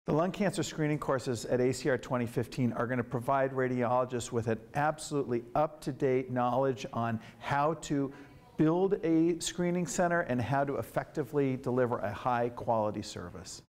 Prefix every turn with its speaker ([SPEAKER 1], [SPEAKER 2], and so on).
[SPEAKER 1] The lung cancer screening courses at ACR 2015 are going to provide radiologists with an absolutely up-to-date knowledge on how to build a screening center and how to effectively deliver a high-quality service.